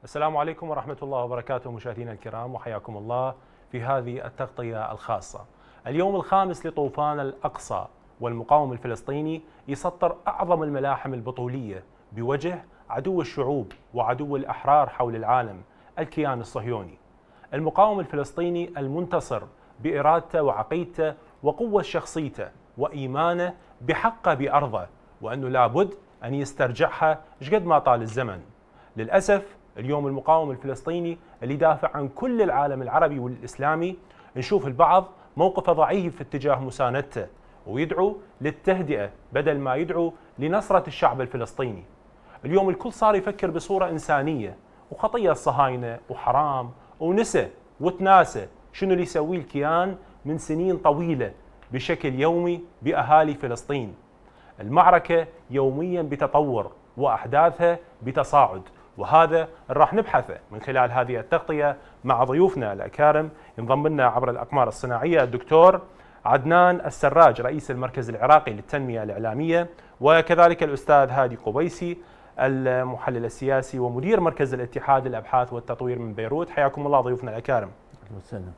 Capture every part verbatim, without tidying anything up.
السلام عليكم ورحمة الله وبركاته مشاهدينا الكرام، وحياكم الله في هذه التغطية الخاصة. اليوم الخامس لطوفان الأقصى والمقاوم الفلسطيني يسطر أعظم الملاحم البطولية بوجه عدو الشعوب وعدو الأحرار حول العالم، الكيان الصهيوني. المقاوم الفلسطيني المنتصر بإرادته وعقيدته وقوة شخصيته وإيمانه بحقه بأرضه، وأنه لابد أن يسترجعها شقد ما طال الزمن. للأسف اليوم المقاوم الفلسطيني اللي دافع عن كل العالم العربي والإسلامي نشوف البعض موقفه ضعيف اتجاه مساندته ويدعو للتهدئة بدل ما يدعو لنصرة الشعب الفلسطيني. اليوم الكل صار يفكر بصورة إنسانية، وخطية الصهاينة وحرام، ونسى وتناسى شنو اللي يسويه الكيان من سنين طويلة بشكل يومي بأهالي فلسطين. المعركة يوميا بتطور وأحداثها بتصاعد، وهذا راح نبحثه من خلال هذه التغطية مع ضيوفنا الأكارم. ينضم لنا عبر الأقمار الصناعية الدكتور عدنان السراج رئيس المركز العراقي للتنمية الإعلامية، وكذلك الأستاذ هادي قبيسي المحلل السياسي ومدير مركز الاتحاد للأبحاث والتطوير من بيروت. حياكم الله ضيوفنا الأكارم. وسلم.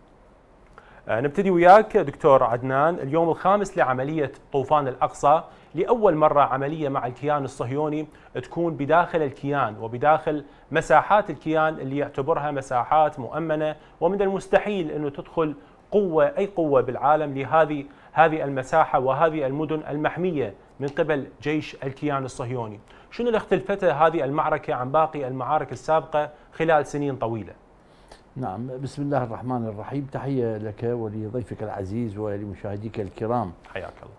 نبتدي وياك دكتور عدنان. اليوم الخامس لعملية طوفان الأقصى، لأول مرة عملية مع الكيان الصهيوني تكون بداخل الكيان وبداخل مساحات الكيان اللي يعتبرها مساحات مؤمنة، ومن المستحيل أنه تدخل قوة أي قوة بالعالم لهذه هذه المساحة وهذه المدن المحمية من قبل جيش الكيان الصهيوني. شنو اللي اختلفته هذه المعركة عن باقي المعارك السابقة خلال سنين طويلة؟ نعم، بسم الله الرحمن الرحيم. تحية لك ولضيفك العزيز ولمشاهديك الكرام. حياك الله.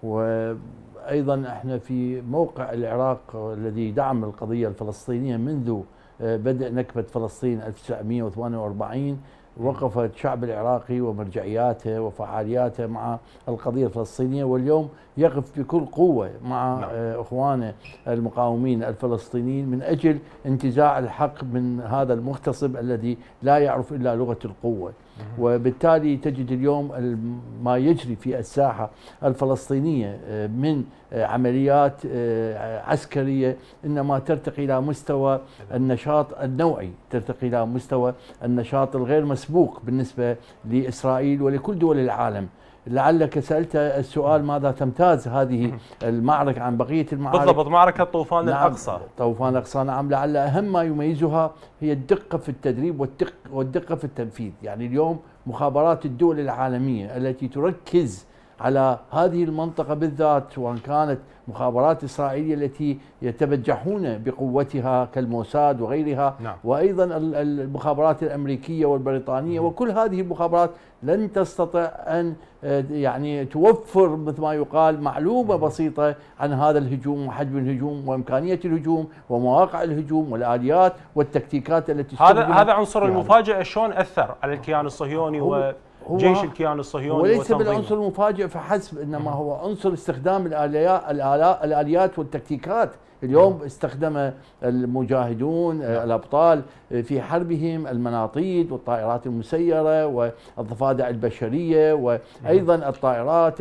وأيضا احنا في موقع العراق الذي دعم القضية الفلسطينية منذ بدء نكبة فلسطين ألف وتسعمئة وثمانية وأربعين. وقف الشعب العراقي ومرجعياته وفعالياته مع القضية الفلسطينية، واليوم يقف بكل قوة مع نعم. إخوانه المقاومين الفلسطينيين من أجل انتزاع الحق من هذا المغتصب الذي لا يعرف إلا لغة القوة. وبالتالي تجد اليوم ما يجري في الساحة الفلسطينية من عمليات عسكرية إنما ترتقي إلى مستوى النشاط النوعي، ترتقي إلى مستوى النشاط الغير مسبوق بالنسبة لإسرائيل ولكل دول العالم. لعلك سألت السؤال ماذا تمتاز هذه المعركة عن بقية المعارك؟ بالضبط، معركة طوفان نعم الأقصى. طوفان الأقصى نعم، لعل أهم ما يميزها هي الدقة في التدريب والدقة, والدقة في التنفيذ. يعني اليوم مخابرات الدول العالمية التي تركز على هذه المنطقة بالذات، سواء كانت مخابرات إسرائيلية التي يتبجحون بقوتها كالموساد وغيرها، نعم. وأيضا المخابرات الأمريكية والبريطانية، وكل هذه المخابرات لن تستطيع أن يعني توفر مثل ما يقال معلومة بسيطة عن هذا الهجوم وحجم الهجوم وإمكانية الهجوم ومواقع الهجوم والآليات والتكتيكات التي هذا هذا عنصر يعني المفاجأة شلون أثر على الكيان الصهيوني هو وجيش الكيان الصهيوني، وليس بالعنصر المفاجئ فحسب، إنما هو عنصر استخدام الآليات الآليات والتكتيكات. اليوم استخدم المجاهدون الأبطال في حربهم المناطيد والطائرات المسيرة والضفادع البشرية وأيضا الطائرات،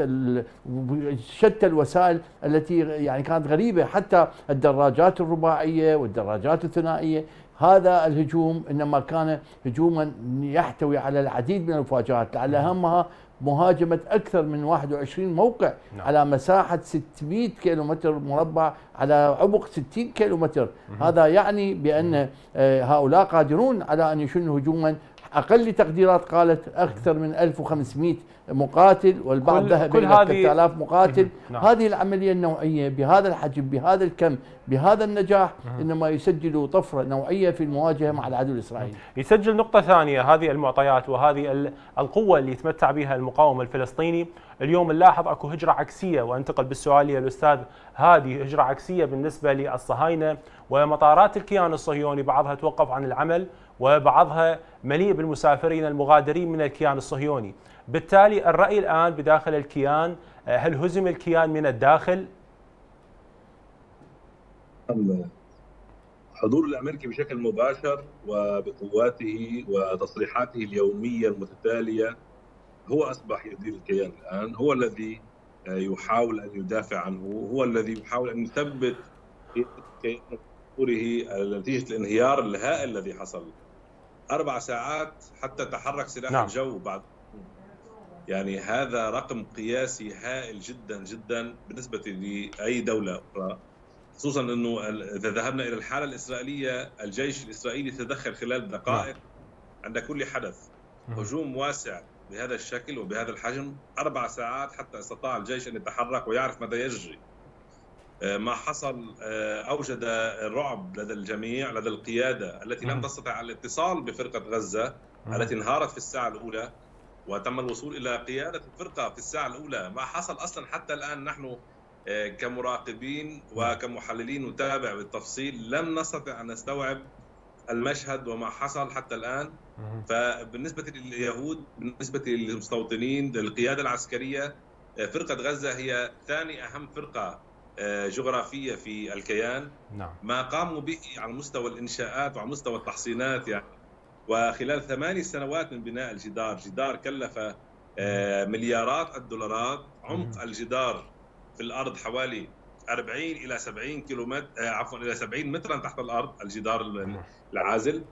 شتى الوسائل التي يعني كانت غريبة، حتى الدراجات الرباعية والدراجات الثنائية. هذا الهجوم إنما كان هجوما يحتوي على العديد من المفاجآت، لعل أهمها مهاجمة أكثر من واحد وعشرين موقع نعم. على مساحة ستمئة كيلومتر مربع على عمق ستين كيلومتر. هذا يعني بأن هؤلاء قادرون على أن يشنوا هجوما أقل تقديرات قالت أكثر من ألف وخمسمئة مقاتل، والبعض ذهب إلى ستة آلاف مقاتل. نعم. هذه العملية النوعية بهذا الحجم بهذا الكم بهذا النجاح إنما يسجل طفرة نوعية في المواجهة مع العدو الإسرائيلي. يسجل نقطة ثانية، هذه المعطيات وهذه القوة اللي يتمتع بها المقاوم الفلسطيني. اليوم نلاحظ اكو هجرة عكسية، وانتقل بالسؤال للأستاذ هادي، هجرة عكسية بالنسبة للصهاينة ومطارات الكيان الصهيوني، بعضها توقف عن العمل وبعضها مليء بالمسافرين المغادرين من الكيان الصهيوني. بالتالي الرأي الآن بداخل الكيان، هل هزم الكيان من الداخل؟ الحضور الأمريكي بشكل مباشر وبقواته وتصريحاته اليومية المتتالية هو أصبح يدير الكيان الآن، هو الذي يحاول أن يدافع عنه، هو الذي يحاول أن يثبت الكيان مرورته نتيجة الانهيار الهائل الذي حصل. أربع ساعات حتى تحرك سلاح نعم. الجو بعد، يعني هذا رقم قياسي هائل جدا جدا بالنسبة لأي دولة أخرى، خصوصا أنه إذا ذهبنا إلى الحالة الإسرائيلية، الجيش الإسرائيلي تدخل خلال دقائق عند كل حدث. هجوم واسع بهذا الشكل وبهذا الحجم، أربع ساعات حتى استطاع الجيش أن يتحرك ويعرف ماذا يجري. ما حصل أوجد الرعب لدى الجميع، لدى القيادة التي لم تستطع الاتصال بفرقة غزة التي انهارت في الساعة الأولى، وتم الوصول إلى قيادة الفرقة في الساعة الأولى. ما حصل أصلا حتى الآن نحن كمراقبين وكمحللين نتابع بالتفصيل لم نستطع أن نستوعب المشهد وما حصل حتى الآن. فبالنسبة لليهود، بالنسبة للمستوطنين، للقيادة العسكرية، فرقة غزة هي ثاني أهم فرقة جغرافية في الكيان. نعم. ما قاموا به على مستوى الإنشاءات وعلى مستوى التحصينات، يعني وخلال ثماني سنوات من بناء الجدار، جدار كلف مليارات الدولارات، عمق الجدار في الأرض حوالي أربعين إلى سبعين كيلومتر، عفوا إلى سبعين مترا تحت الأرض، الجدار العازل،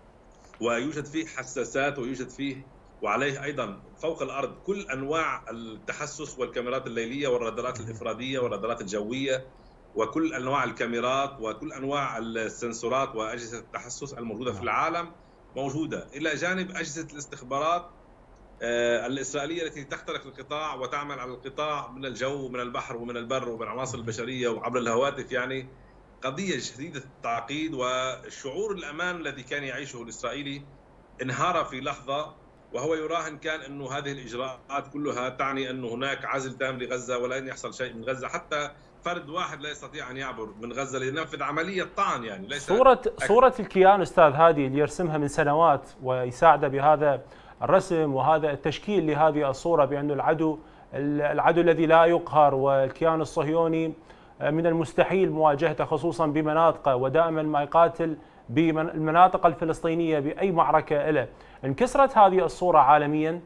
ويوجد فيه حساسات ويوجد فيه وعليه أيضا فوق الأرض كل أنواع التحسس والكاميرات الليلية والرادارات الإفرادية والرادارات الجوية وكل أنواع الكاميرات وكل أنواع السنسورات وأجهزة التحسس الموجودة في العالم موجودة، إلى جانب أجهزة الاستخبارات الإسرائيلية التي تخترق القطاع وتعمل على القطاع من الجو ومن البحر ومن البر ومن العناصر البشرية وعبر الهواتف. يعني قضية شديدة التعقيد، والشعور الأمان الذي كان يعيشه الإسرائيلي انهار في لحظة، وهو يراهن كان أنه هذه الإجراءات كلها تعني أنه هناك عزل تام لغزة ولن يحصل شيء من غزة، حتى فرد واحد لا يستطيع أن يعبر من غزة لينفذ عملية طعن. يعني ليس صورة صورة الكيان أستاذ هادي اللي يرسمها من سنوات ويساعده بهذا الرسم وهذا التشكيل لهذه الصورة بأن العدو العدو الذي لا يقهر، والكيان الصهيوني من المستحيل مواجهته خصوصا بمناطقه، ودائما ما يقاتل بالمناطق الفلسطينية بأي معركة له. انكسرت هذه الصورة عالميا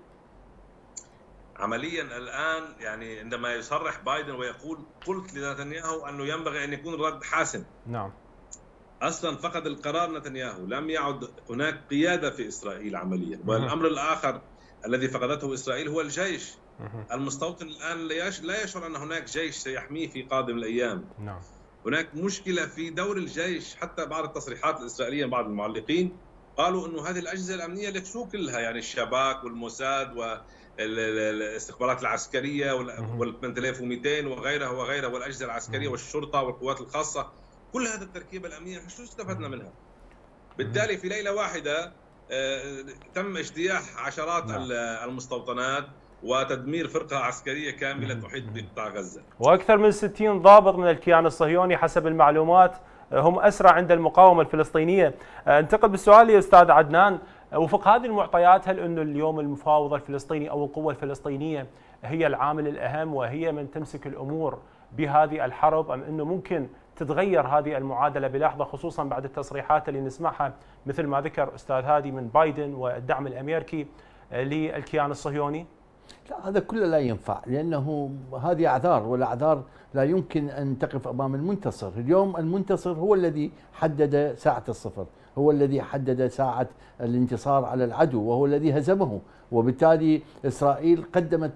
عمليا الآن. يعني عندما يصرح بايدن ويقول قلت لنتنياهو أنه ينبغي أن يكون الرد حاسم. نعم. أصلا فقد القرار نتنياهو، لم يعد هناك قيادة في إسرائيل عمليا. والأمر الآخر الذي فقدته إسرائيل هو الجيش. المستوطن الآن لا يشعر أن هناك جيش سيحميه في قادم الأيام. نعم. هناك مشكلة في دور الجيش، حتى بعض التصريحات الإسرائيلية بعض المعلقين قالوا أنه هذه الأجهزة الأمنية لك شو كلها، يعني الشباك والموساد والاستخبارات العسكرية وال ثمانية آلاف ومئتين وغيرها وغيرها والأجهزة العسكرية والشرطة والقوات الخاصة، كل هذه التركيبة الأمنية شو استفدنا منها؟ بالتالي في ليلة واحدة تم اجتياح عشرات المستوطنات وتدمير فرقة عسكرية كاملة تحيط بقطاع غزة. وأكثر من ستين ضابط من الكيان الصهيوني حسب المعلومات هم أسرى عند المقاومة الفلسطينية. انتقل بالسؤال لي أستاذ عدنان، وفق هذه المعطيات هل أنه اليوم المفاوض الفلسطيني أو القوة الفلسطينية هي العامل الأهم وهي من تمسك الأمور بهذه الحرب، أم أنه ممكن تتغير هذه المعادلة بلحظة، خصوصا بعد التصريحات اللي نسمعها مثل ما ذكر أستاذ هادي من بايدن والدعم الأمريكي للكيان الصهيوني؟ لا، هذا كله لا ينفع، لأنه هذه أعذار، والأعذار لا يمكن أن تقف أمام المنتصر. اليوم المنتصر هو الذي حدد ساعة الصفر، هو الذي حدد ساعة الانتصار على العدو، وهو الذي هزمه. وبالتالي إسرائيل قدمت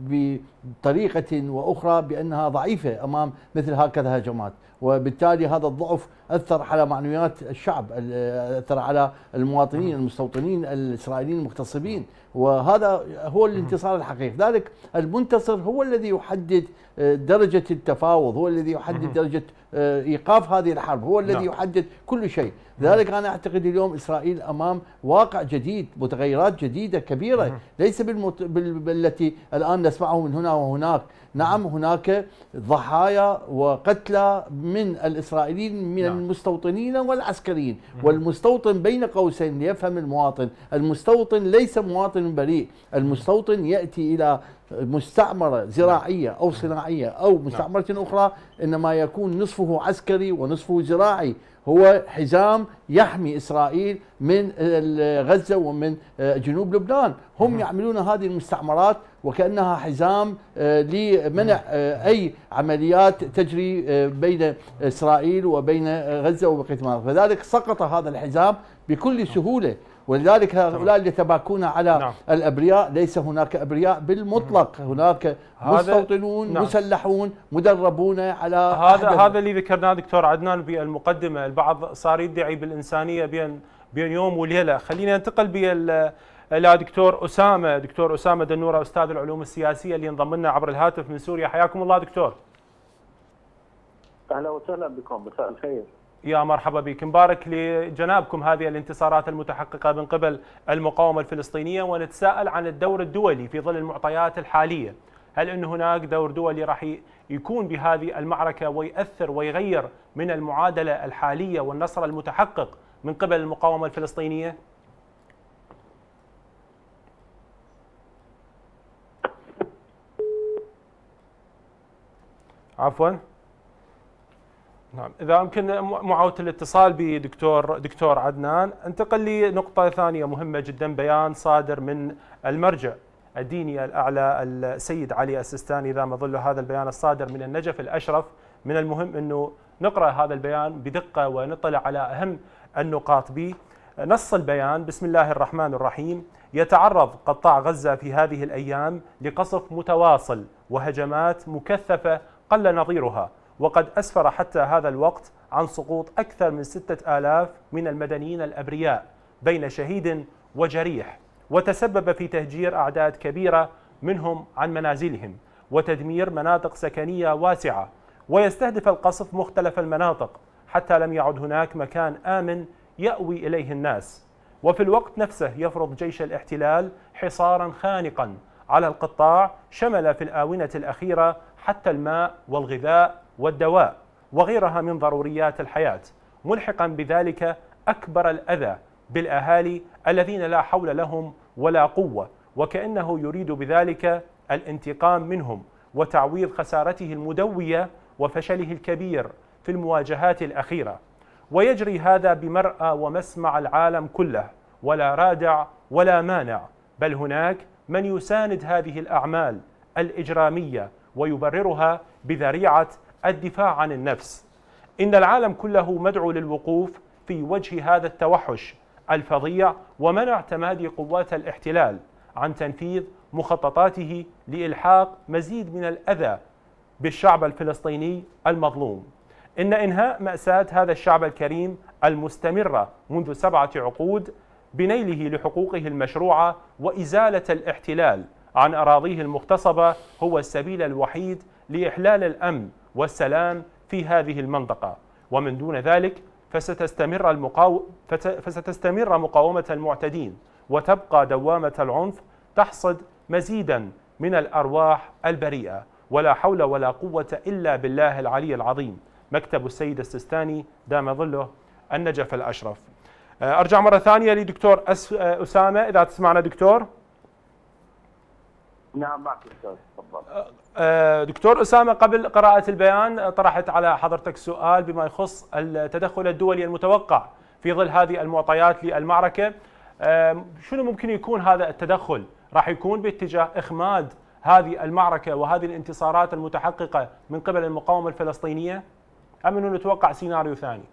بطريقة وأخرى بأنها ضعيفة أمام مثل هكذا هجمات، وبالتالي هذا الضعف أثر على معنويات الشعب، أثر على المواطنين المستوطنين الإسرائيليين المغتصبين، وهذا هو الانتصار الحقيقي. ذلك المنتصر هو الذي يحدد درجة التفاوض، هو الذي يحدد درجة إيقاف هذه الحرب، هو الذي يحدد كل شيء. لذلك أنا أعتقد اليوم إسرائيل أمام واقع جديد، متغيرات جديدة كبيرة ليس بالمت... بالتي الآن نسمعه من هنا وهناك. نعم، هناك ضحايا وقتلى من الإسرائيليين من نعم. المستوطنين والعسكريين. والمستوطن بين قوسين ليفهم المواطن، المستوطن ليس مواطن بريء، المستوطن يأتي إلى مستعمرة زراعية أو صناعية أو مستعمرة أخرى، إنما يكون نصفه عسكري ونصفه زراعي، هو حزام يحمي إسرائيل من غزة ومن جنوب لبنان. هم يعملون هذه المستعمرات وكأنها حزام لمنع أي عمليات تجري بين إسرائيل وبين غزة وبقية المناطق، فذلك سقط هذا الحزام بكل سهولة. ولذلك هؤلاء اللي يتباكون على نعم. الأبرياء، ليس هناك أبرياء بالمطلق، هناك مستوطنون نعم. مسلحون مدربون على هذا هذا اللي ذكرناه دكتور عدنان بالمقدمة. البعض صار يدعي بالإنسانية بين بين يوم وليلة. خلينا ننتقل بال إلى دكتور أسامة، دكتور أسامة دنورة أستاذ العلوم السياسية اللي انضم لنا عبر الهاتف من سوريا. حياكم الله دكتور. أهلا وسهلا بكم، مساء الخير. يا مرحبا بك، مبارك لجنابكم هذه الانتصارات المتحققة من قبل المقاومة الفلسطينية، ونتساءل عن الدور الدولي في ظل المعطيات الحالية. هل أن هناك دور دولي راح يكون بهذه المعركة ويأثر ويغير من المعادلة الحالية والنصر المتحقق من قبل المقاومة الفلسطينية؟ عفوا نعم، إذا يمكن معاودة الاتصال بدكتور دكتور عدنان. انتقل لنقطة ثانية مهمة جدا، بيان صادر من المرجع الديني الأعلى السيد علي السيستاني. إذا ما ظل هذا البيان الصادر من النجف الأشرف، من المهم أنه نقرأ هذا البيان بدقة ونطلع على أهم النقاط به. نص البيان: بسم الله الرحمن الرحيم. يتعرض قطاع غزة في هذه الأيام لقصف متواصل وهجمات مكثفة قل نظيرها، وقد أسفر حتى هذا الوقت عن سقوط أكثر من ستة آلاف من المدنيين الأبرياء بين شهيد وجريح، وتسبب في تهجير أعداد كبيرة منهم عن منازلهم وتدمير مناطق سكنية واسعة. ويستهدف القصف مختلف المناطق حتى لم يعد هناك مكان آمن يأوي إليه الناس. وفي الوقت نفسه يفرض جيش الاحتلال حصارا خانقا على القطاع، شمل في الآونة الأخيرة حتى الماء والغذاء والدواء وغيرها من ضروريات الحياة، ملحقا بذلك أكبر الأذى بالأهالي الذين لا حول لهم ولا قوة، وكأنه يريد بذلك الانتقام منهم وتعويض خسارته المدوية وفشله الكبير في المواجهات الأخيرة. ويجري هذا بمرأى ومسمع العالم كله، ولا رادع ولا مانع، بل هناك من يساند هذه الأعمال الإجرامية ويبررها بذريعة الدفاع عن النفس. إن العالم كله مدعو للوقوف في وجه هذا التوحش الفظيع ومنع تمادي قوات الاحتلال عن تنفيذ مخططاته لإلحاق مزيد من الأذى بالشعب الفلسطيني المظلوم. إن إنهاء مأساة هذا الشعب الكريم المستمرة منذ سبعة عقود بنيله لحقوقه المشروعة وإزالة الاحتلال عن أراضيه المغتصبة هو السبيل الوحيد لإحلال الأمن والسلام في هذه المنطقة. ومن دون ذلك فستستمر المقاو... فستستمر مقاومة المعتدين، وتبقى دوامة العنف تحصد مزيدا من الأرواح البريئة. ولا حول ولا قوة إلا بالله العلي العظيم. مكتب السيد السيستاني دام ظله النجف الأشرف. أرجع مرة ثانية لدكتور أس... أسامة، إذا تسمعنا دكتور. نعم معك أستاذ، تفضل. دكتور أسامة، قبل قراءة البيان طرحت على حضرتك سؤال بما يخص التدخل الدولي المتوقع في ظل هذه المعطيات للمعركة. شنو ممكن يكون هذا التدخل؟ راح يكون باتجاه إخماد هذه المعركة وهذه الانتصارات المتحققة من قبل المقاومة الفلسطينية، أم أنه نتوقع سيناريو ثاني؟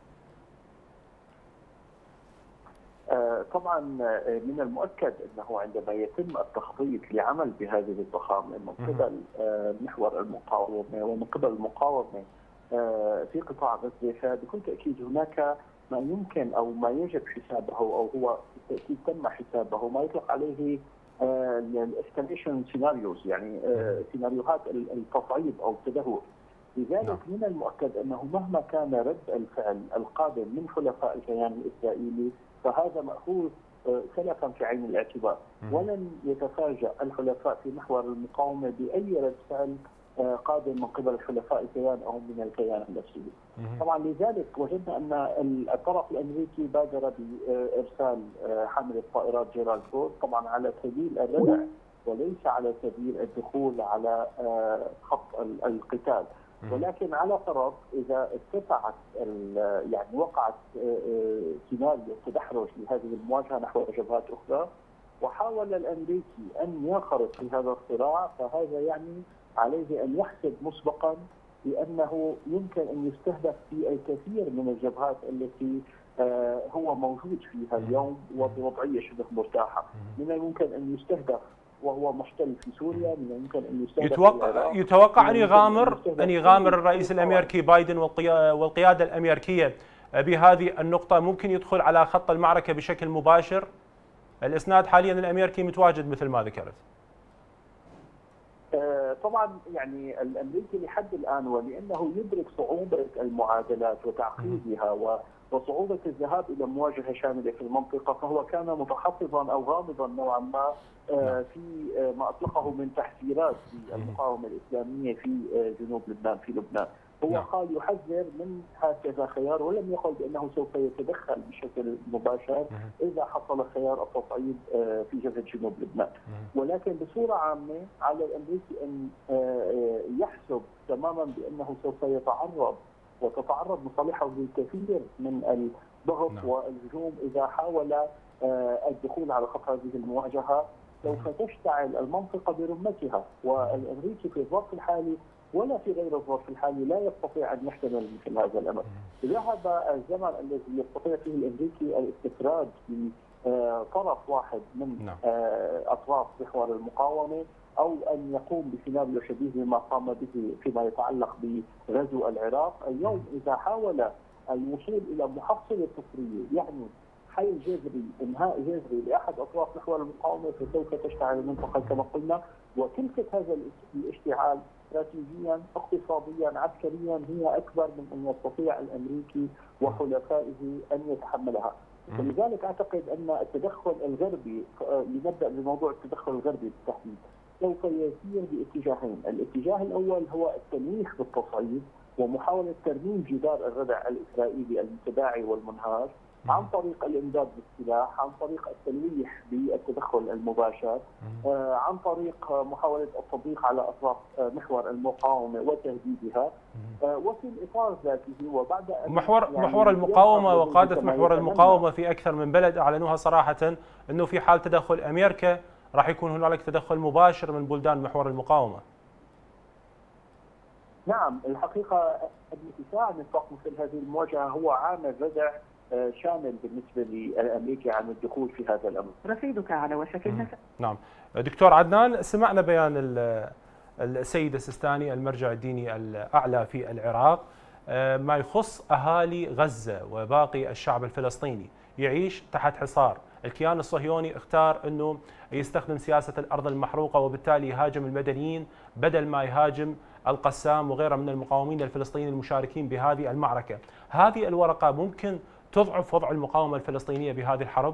طبعا من المؤكد انه عندما يتم التخطيط لعمل بهذه الضخامه من قبل محور المقاومه ومن قبل المقاومه في قطاع غزه، فبكل تاكيد هناك ما يمكن او ما يجب حسابه او هو بالتاكيد تم حسابه، ما يطلق عليه الاسكاليشن سيناريوز، يعني سيناريوهات التصعيد او التدهور. لذلك من المؤكد انه مهما كان رد الفعل القادم من حلفاء الكيان الاسرائيلي فهذا مأخوذ سلفا في عين الاعتبار، ولن يتفاجأ الحلفاء في محور المقاومة بأي رد فعل قادم من قبل حلفاء الكيان أو من الكيان نفسه. طبعا لذلك وجدنا أن الطرف الأمريكي بادر بإرسال حامل الطائرات جيرالد فورد طبعا على سبيل الردع وليس على سبيل الدخول على خط القتال. ولكن على فرض اذا ارتفعت يعني وقعت سيناريو تدحرج لهذه المواجهه نحو جبهات اخرى وحاول الامريكي ان ينخرط في هذا الصراع، فهذا يعني عليه ان يحسب مسبقا بانه يمكن ان يستهدف في الكثير من الجبهات التي هو موجود فيها اليوم وبوضعيه شبه مرتاحه. من الممكن ان يستهدف وهو محتل في سوريا، من الممكن ان يستهدف يتوقع يتوقع ان يغامر ان يغامر الرئيس الامريكي بايدن والقياده الامريكيه بهذه النقطه، ممكن يدخل على خط المعركه بشكل مباشر. الاسناد حاليا الامريكي متواجد مثل ما ذكرت. طبعا يعني الامريكي لحد الان ولانه يدرك صعوبه المعادلات وتعقيدها وصعوبه الذهاب الى مواجهه شامله في المنطقه، فهو كان متحفظا او غامضا نوعا ما في ما اطلقه من تحذيرات في المقاومه الاسلاميه في جنوب لبنان في لبنان. هو قال يحذر من هكذا خيار ولم يقل بانه سوف يتدخل بشكل مباشر اذا حصل خيار التصعيد في جبهه جنوب لبنان، ولكن بصوره عامه على الامريكي ان يحسب تماما بانه سوف يتعرض وتتعرض مصالحه للكثير من الضغط والهجوم اذا حاول الدخول على خط هذه المواجهه. سوف تشتعل المنطقه برمتها، والامريكي في الظرف الحالي ولا في غير الظرف الحالي لا يستطيع ان يحتمل مثل هذا الامر. ذهب الزمن الذي يستطيع فيه الامريكي الاستفراد بطرف واحد من اطراف محور المقاومه او ان يقوم بسيناريو شبيه بما قام به فيما يتعلق بغزو العراق. اليوم اذا حاول الوصول الى محصله كفريه يعني حل جذري، انهاء جذري لاحد اطراف محور المقاومه، فسوف تشتعل المنطقه كما قلنا، وكلفه هذا الاشتعال استراتيجيا اقتصاديا عسكريا هي اكبر من ان يستطيع الامريكي وحلفائه ان يتحملها. ولذلك اعتقد ان التدخل الغربي، لنبدا بموضوع التدخل الغربي بالتحديد، سوف يسير باتجاهين، الاتجاه الاول هو التمويح بالتصعيد ومحاوله ترميم جدار الردع الاسرائيلي المتداعي والمنهار عن طريق الامداد بالسلاح، عن طريق التلويح بالتدخل المباشر، آه، عن طريق محاوله التضييق على اطراف محور المقاومه وتهديدها، آه، وفي الاطار ذاته وبعد محور يعني محور المقاومه وقاده محور المقاومه في اكثر من بلد اعلنوها صراحه انه في حال تدخل امريكا راح يكون هنالك تدخل مباشر من بلدان محور المقاومه. نعم، الحقيقه الاتساع نطاق مثل هذه المواجهه هو عامل ردع شامل بالنسبه لامريكا عن الدخول في هذا الامر. رصيدك على وشك النفاذ. نعم. دكتور عدنان، سمعنا بيان السيد السيستاني المرجع الديني الاعلى في العراق ما يخص اهالي غزه وباقي الشعب الفلسطيني يعيش تحت حصار. الكيان الصهيوني اختار انه يستخدم سياسه الارض المحروقه وبالتالي يهاجم المدنيين بدل ما يهاجم القسام وغيره من المقاومين الفلسطينيين المشاركين بهذه المعركه. هذه الورقه ممكن تضعف وضع المقاومة الفلسطينية بهذه الحرب؟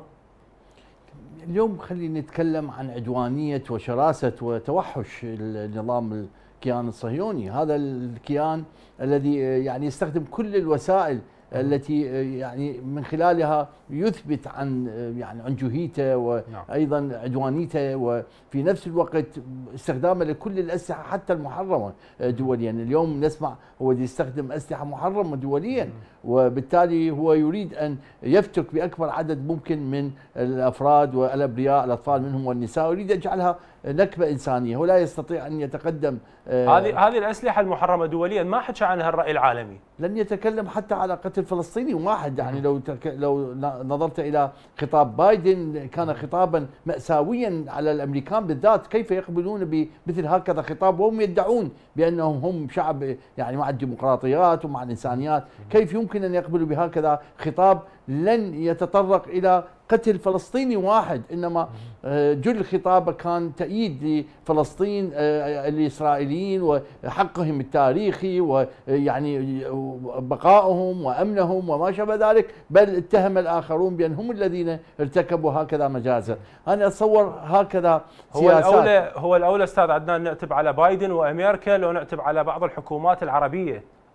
اليوم خلينا نتكلم عن عدوانية وشراسة وتوحش النظام الكيان الصهيوني. هذا الكيان الذي يعني يستخدم كل الوسائل التي يعني من خلالها يثبت عن يعني عنجهيته وايضا عدوانيته، وفي نفس الوقت استخدامه لكل الاسلحه حتى المحرمه دوليا. اليوم نسمع هو يستخدم اسلحه محرمه دوليا، وبالتالي هو يريد ان يفتك باكبر عدد ممكن من الافراد والابرياء، الاطفال منهم والنساء، ويريد ان يجعلها نكبه انسانيه، ولا يستطيع ان يتقدم. هذه هذه الاسلحه المحرمه دوليا ما حكى عنها الراي العالمي، لن يتكلم حتى على قتل فلسطيني واحد. يعني لو تك... لو نظرت الى خطاب بايدن كان خطابا مأساويا على الامريكان بالذات، كيف يقبلون بمثل هكذا خطاب وهم يدعون بانهم هم شعب يعني مع الديمقراطيات ومع الانسانيات؟ كيف يمكن ان يقبلوا بهكذا خطاب لن يتطرق الى قتل فلسطيني واحد، انما جل خطابه كان تأييد لفلسطين الاسرائيليين وحقهم التاريخي ويعني بقائهم وامنهم وما شابه ذلك، بل اتهم الاخرون بان هم الذين ارتكبوا هكذا مجازر. انا اتصور هكذا هو الاولى هو الاولى استاذ عدنان نعتب على بايدن وامريكا لو نعتب على بعض الحكومات العربيه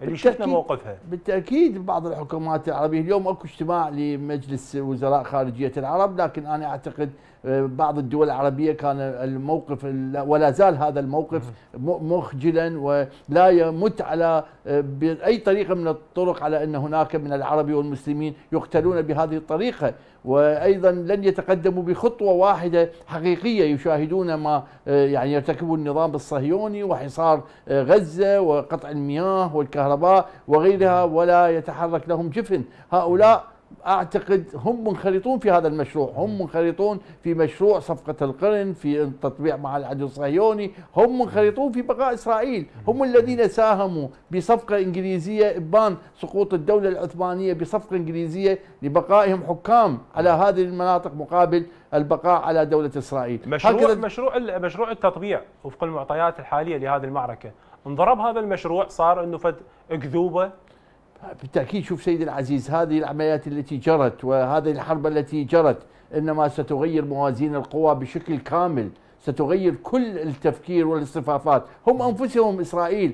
اللي شفنا موقفها. بالتاكيد بعض الحكومات العربيه اليوم اكو اجتماع لمجلس وزراء خارجيه العرب، لكن انا اعتقد بعض الدول العربيه كان الموقف ولا زال هذا الموقف مخجلا ولا يمت على باي طريقه من الطرق على ان هناك من العرب والمسلمين يقتلون بهذه الطريقه، وايضا لن يتقدموا بخطوه واحده حقيقيه يشاهدون ما يعني يرتكبه النظام الصهيوني وحصار غزه وقطع المياه والكهرباء وغيرها، ولا يتحرك لهم جفن. هؤلاء أعتقد هم منخرطون في هذا المشروع، هم منخرطون في مشروع صفقة القرن، في التطبيع مع العدو الصهيوني، هم منخرطون في بقاء إسرائيل، هم الذين ساهموا بصفقة إنجليزية إبان سقوط الدولة العثمانية، بصفقة إنجليزية لبقائهم حكام على هذه المناطق مقابل البقاء على دولة إسرائيل. مشروع مشروع مشروع التطبيع وفق المعطيات الحالية لهذه المعركة، انضرب هذا المشروع، صار انه فد أكذوبة. بالتأكيد شوف سيدي العزيز، هذه العمليات التي جرت وهذه الحرب التي جرت إنما ستغير موازين القوى بشكل كامل، ستغير كل التفكير والاصطفافات. هم أنفسهم إسرائيل،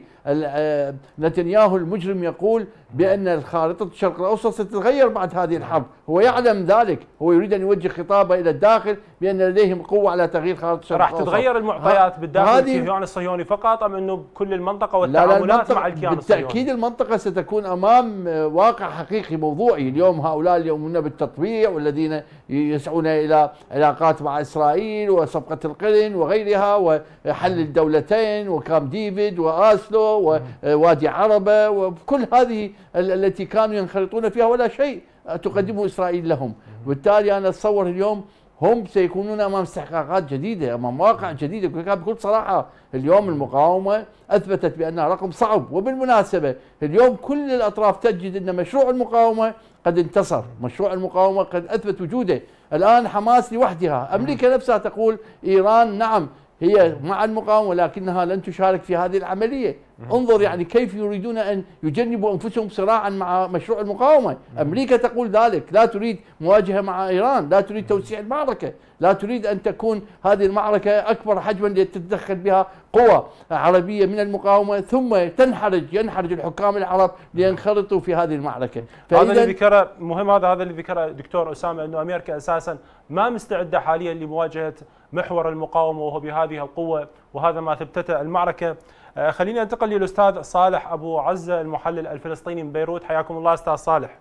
نتنياهو المجرم يقول بأن خارطة الشرق الأوسط ستتغير بعد هذه الحرب، هو يعلم ذلك، هو يريد أن يوجه خطابه إلى الداخل بأن لديهم قوة على تغيير خارطة الشرق الأوسط. راح تتغير المعطيات بالداخل الكيان الصهيوني فقط أم أنه بكل المنطقة والتعاملات مع الكيان الصهيوني؟ بالتأكيد المنطقة ستكون أمام واقع حقيقي موضوعي. اليوم هؤلاء اللي يؤمنون بالتطبيع والذين يسعون إلى علاقات مع إسرائيل وصفقة القرن وغيرها وحل الدولتين وكام ديفيد وآسلو ووادي عربة وكل هذه التي كانوا ينخرطون فيها ولا شيء تقدمه إسرائيل لهم. وبالتالي أنا أتصور اليوم هم سيكونون أمام استحقاقات جديدة، أمام واقع جديد. بكل صراحة اليوم المقاومة أثبتت بأنها رقم صعب. وبالمناسبة اليوم كل الأطراف تجد أن مشروع المقاومة قد انتصر، مشروع المقاومة قد أثبت وجوده. الآن حماس لوحدها، أمريكا نفسها تقول إيران نعم هي مع المقاومة ولكنها لن تشارك في هذه العملية. انظر يعني كيف يريدون أن يجنبوا أنفسهم صراعا مع مشروع المقاومة. أمريكا تقول ذلك، لا تريد مواجهة مع إيران، لا تريد توسيع المعركة، لا تريد أن تكون هذه المعركة أكبر حجما لتتدخل بها قوى عربية من المقاومة ثم تنحرج ينحرج الحكام العرب لينخرطوا في هذه المعركة. هذا اللي ذكره مهم، هذا هذا اللي ذكره دكتور أسامة، أنه أمريكا أساسا ما مستعدة حاليا لمواجهة محور المقاومة وهو بهذه القوة، وهذا ما ثبتته المعركة. خليني انتقل للأستاذ صالح أبو عزة المحلل الفلسطيني من بيروت. حياكم الله أستاذ صالح.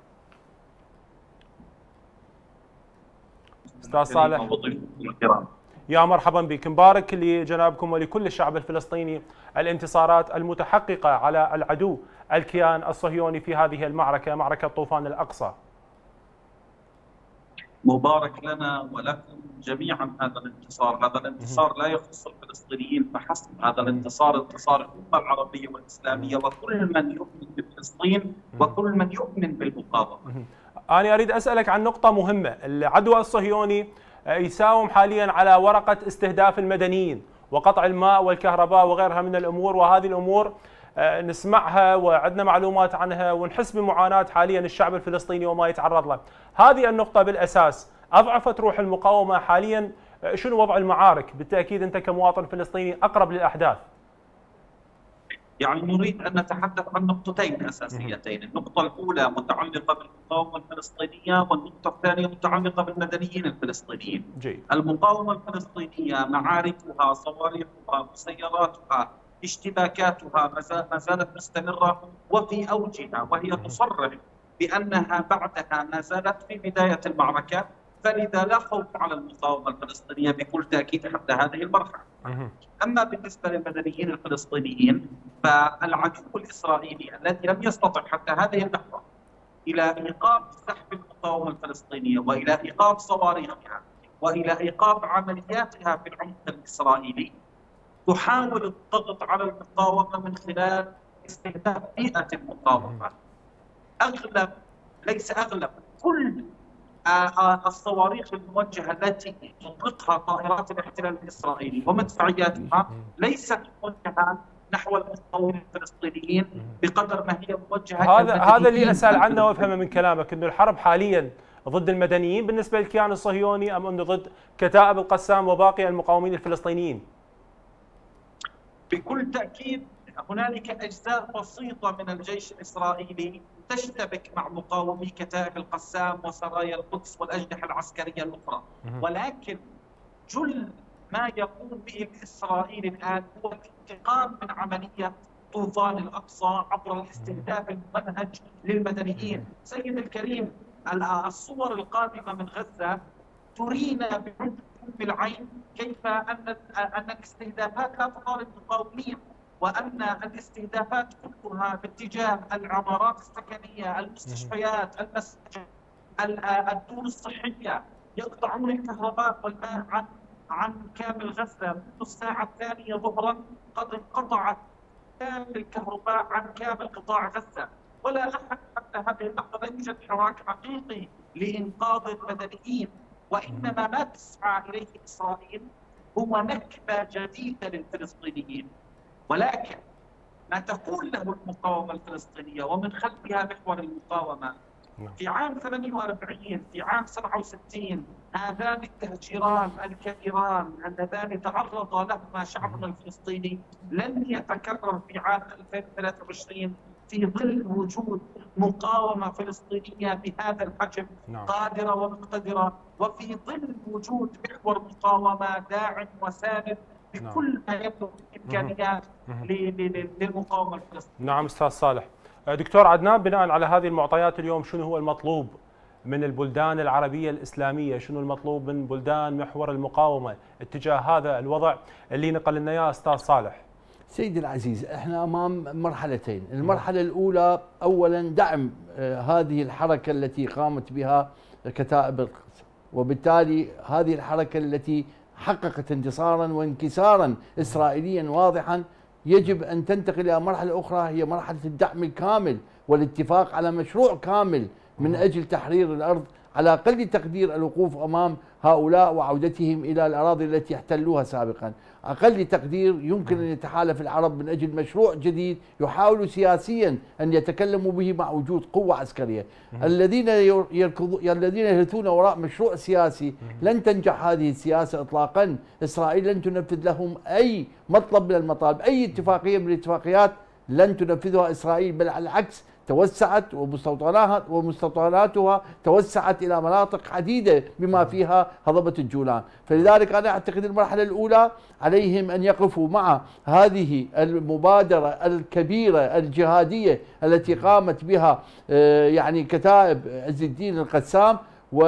أستاذ صالح يا مرحبا بك، مبارك لجنابكم ولكل الشعب الفلسطيني الانتصارات المتحققة على العدو الكيان الصهيوني في هذه المعركة، معركة طوفان الأقصى. مبارك لنا ولكم جميعا هذا الانتصار، هذا الانتصار لا يخص الفلسطينيين فحسب، هذا الانتصار انتصار الأمة العربية والإسلامية وكل من يؤمن بفلسطين وكل من يؤمن بالمقاومة. أنا أريد أسألك عن نقطة مهمة، العدو الصهيوني يساوم حاليا على ورقة استهداف المدنيين وقطع الماء والكهرباء وغيرها من الأمور، وهذه الأمور نسمعها وعندنا معلومات عنها ونحس بمعاناة حاليا الشعب الفلسطيني وما يتعرض له. هذه النقطة بالأساس أضعفت روح المقاومة حاليا. شنو وضع المعارك؟ بالتأكيد أنت كمواطن فلسطيني أقرب للأحداث. يعني نريد أن نتحدث عن نقطتين أساسيتين، النقطة الأولى متعلقة بالمقاومة الفلسطينية والنقطة الثانية متعلقة بالمدنيين الفلسطينيين. جيد. المقاومة الفلسطينية معاركها، صواريخها، مسيراتها، اشتباكاتها ما زالت مستمرة وفي أوجها، وهي تصرح بأنها بعدها ما زالت في بداية المعركة، فلذا لا خوف على المقاومة الفلسطينية بكل تأكيد حتى هذه المرحلة. أما بالنسبة للمدنيين الفلسطينيين فالعدو الإسرائيلي الذي لم يستطع حتى هذه اللحظة إلى إيقاف سحب المقاومة الفلسطينية وإلى إيقاف صواريخها وإلى إيقاف عملياتها في العمق الإسرائيلي، تحاول الضغط على المقاومة من خلال استهداف بيئة المقاومة. أغلب ليس أغلب كل الصواريخ الموجهة التي تطلقها طائرات الاحتلال الإسرائيلي ومدفعياتها ليست موجهة نحو المقاومين الفلسطينيين بقدر ما هي موجهة. هذا هذا اللي أسأل عنه وأفهمه من كلامك، إنه الحرب حاليا ضد المدنيين بالنسبة للكيان الصهيوني أم أنه ضد كتائب القسام وباقي المقاومين الفلسطينيين؟ بكل تأكيد هنالك أجزاء بسيطة من الجيش الإسرائيلي تشتبك مع مقاومي كتائب القسام وسرايا القدس والأجنحة العسكرية الأخرى، ولكن جل ما يقوم به إسرائيل الآن هو الانتقام من عملية طوفان الأقصى عبر الاستهداف الممنهج للمدنيين. سيد الكريم، الصور القادمة من غزة ترينا بعمق العين كيف أن أن الاستهدافات لا تطال المقاومين، وأن الاستهدافات كلها باتجاه العمارات السكنية، المستشفيات، المساجد، الدور الصحية. يقطعون الكهرباء والماء عن عن كامل غزة. منذ الساعة الثانية ظهرا قد انقطعت كامل الكهرباء عن كامل قطاع غزة، ولا أحد حتى هذه اللحظة لا يوجد حراك حقيقي لإنقاذ المدنيين، وإنما ما تسعى إليه إسرائيل هو نكبة جديدة للفلسطينيين. ولكن ما تقول له المقاومة الفلسطينية ومن خلفها محور المقاومة في عام ثمانية وأربعين، في عام سبعة وستين، هذان التهجيران الكبيران اللذان تعرض لهما شعبنا الفلسطيني لن يتكرر في عام ألفين وثلاثة وعشرين في ظل وجود مقاومة فلسطينية بهذا الحجم قادرة ومقتدرة، وفي ظل وجود محور مقاومة داعم وساند بكل ما يبلغ الإمكانيات للمقاومة الفلسطينية. نعم أستاذ صالح. دكتور عدنان، بناء على هذه المعطيات اليوم شنو هو المطلوب من البلدان العربية الإسلامية؟ شنو المطلوب من بلدان محور المقاومة اتجاه هذا الوضع اللي نقل لنا اياه استاذ صالح؟ سيدي العزيز، احنا امام مرحلتين، المرحلة الأولى اولا دعم هذه الحركة التي قامت بها كتائب القدس، وبالتالي هذه الحركة التي حققت انتصارا وانكسارا إسرائيليا واضحا يجب أن تنتقل إلى مرحلة أخرى، هي مرحلة الدعم الكامل والاتفاق على مشروع كامل من أجل تحرير الأرض، على أقل تقدير الوقوف أمام هؤلاء وعودتهم إلى الأراضي التي احتلوها سابقا. أقل تقدير يمكن أن يتحالف العرب من أجل مشروع جديد يحاولوا سياسيا أن يتكلموا به مع وجود قوة عسكرية. الذين يركضون الذين يهثون وراء مشروع سياسي لن تنجح هذه السياسة إطلاقا. إسرائيل لن تنفذ لهم أي مطلب من المطالب، أي اتفاقية من الاتفاقيات لن تنفذها إسرائيل، بل على العكس توسعت ومستوطناتها ومستوطناتها توسعت إلى مناطق عديدة بما فيها هضبة الجولان. فلذلك أنا أعتقد المرحلة الأولى عليهم أن يقفوا مع هذه المبادرة الكبيرة الجهادية التي قامت بها يعني كتائب عز الدين القسام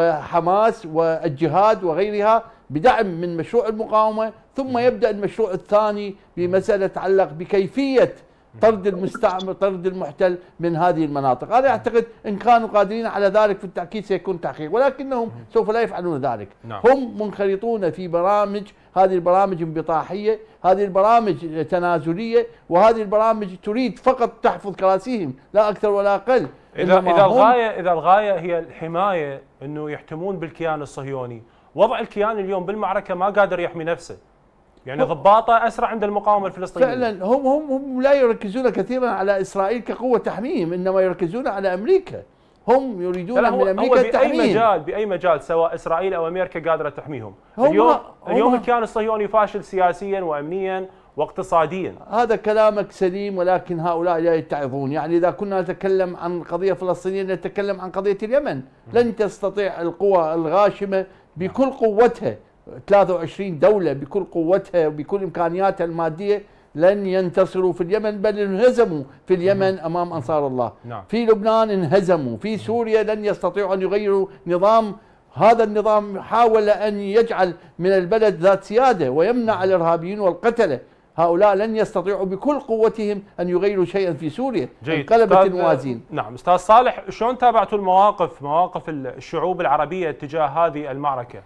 وحماس والجهاد وغيرها بدعم من مشروع المقاومة، ثم يبدأ المشروع الثاني بمسألة تتعلق بكيفية طرد المستعمر طرد المحتل من هذه المناطق. أنا أعتقد إن كانوا قادرين على ذلك في التأكيد سيكون تحقيق، ولكنهم سوف لا يفعلون ذلك. نعم. هم منخرطون في برامج، هذه البرامج انبطاحية، هذه البرامج تنازلية، وهذه البرامج تريد فقط تحفظ كراسيهم لا أكثر ولا أقل. إذا إذا الغاية إذا الغاية هي الحماية، إنه يحتمون بالكيان الصهيوني، وضع الكيان اليوم بالمعركة ما قادر يحمي نفسه، يعني ضباطه اسرع عند المقاومه الفلسطينيه. فعلا هم هم هم لا يركزون كثيرا على اسرائيل كقوه تحميهم، انما يركزون على امريكا. هم يريدون من امريكا التحميم. باي مجال باي مجال سواء اسرائيل او امريكا قادره تحميهم. اليوم اليوم الكيان الصهيوني فاشل سياسيا وامنيا واقتصاديا. هذا كلامك سليم، ولكن هؤلاء لا يتعظون. يعني اذا كنا نتكلم عن قضيه فلسطينيه نتكلم عن قضيه اليمن. لن تستطيع القوى الغاشمه بكل قوتها، ثلاثة وعشرين دولة بكل قوتها وبكل إمكانياتها المادية، لن ينتصروا في اليمن، بل انهزموا في اليمن أمام أنصار الله. نعم. في لبنان انهزموا، في سوريا لن يستطيعوا أن يغيروا نظام. هذا النظام حاول أن يجعل من البلد ذات سيادة ويمنع الإرهابيين والقتلة. هؤلاء لن يستطيعوا بكل قوتهم أن يغيروا شيئا في سوريا. انقلبت الموازين. نعم أستاذ صالح، شلون تابعتوا المواقف مواقف الشعوب العربية تجاه هذه المعركة؟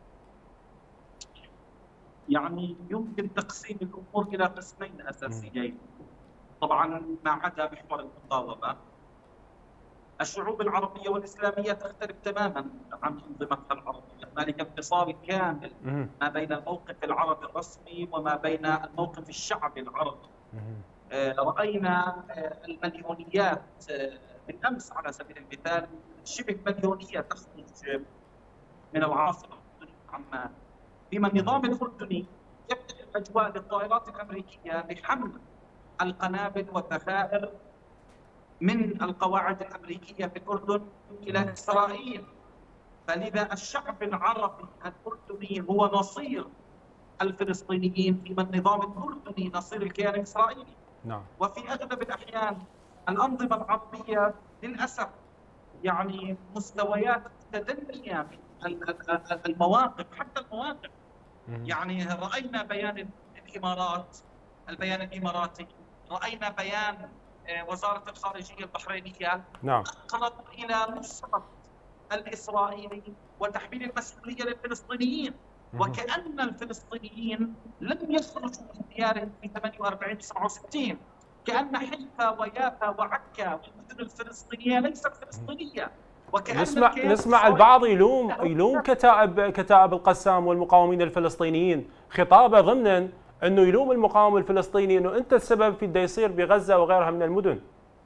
يعني يمكن تقسيم الامور الى قسمين اساسيين. طبعا ما عدا محور المقاومه، الشعوب العربيه والاسلاميه تختلف تماما عن انظمتها العربيه، هنالك انفصال كامل ما بين الموقف العربي الرسمي وما بين الموقف الشعبي العربي. راينا المليونيات بالامس على سبيل المثال، شبه مليونيه تخرج من العاصمه عمان، بما النظام الأردني يفتح الأجواء للطائرات الأمريكية لحمل القنابل والذخائر من القواعد الأمريكية في الأردن إلى إسرائيل. فلذا الشعب العربي الأردني هو نصير الفلسطينيين، فيما النظام الأردني نصير الكيان الإسرائيلي. نعم. وفي أغلب الأحيان الأنظمة العربية للأسف يعني مستويات متدنية من المواقف، حتى المواقف. يعني رأينا بيان الإمارات، البيان الإماراتي، رأينا بيان وزارة الخارجية البحرينية، نعم، أقرب إلى نصرة الإسرائيلي وتحميل المسؤولية للفلسطينيين، وكأن الفلسطينيين لم يخرجوا من ديارهم في ثمانية وأربعين تسعة وستين، كأن حيفا ويافا وعكا والمدن الفلسطينية ليست فلسطينية. وكأن نسمع نسمع البعض يلوم يلوم كتائب كتائب القسام والمقاومين الفلسطينيين خطابه ضمنا انه يلوم المقاوم الفلسطيني انه انت السبب في اللي يصير بغزه وغيرها من المدن.